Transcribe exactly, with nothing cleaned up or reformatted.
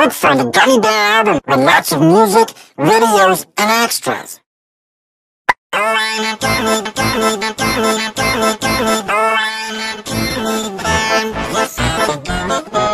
Look for the Gummy Bear album with lots of music, videos, and extras. Oh, I'm a gummy, gummy, gummy, gummy, gummy, gummy. Oh, I'm a gummy bear. Yes, I'm a gummy bear.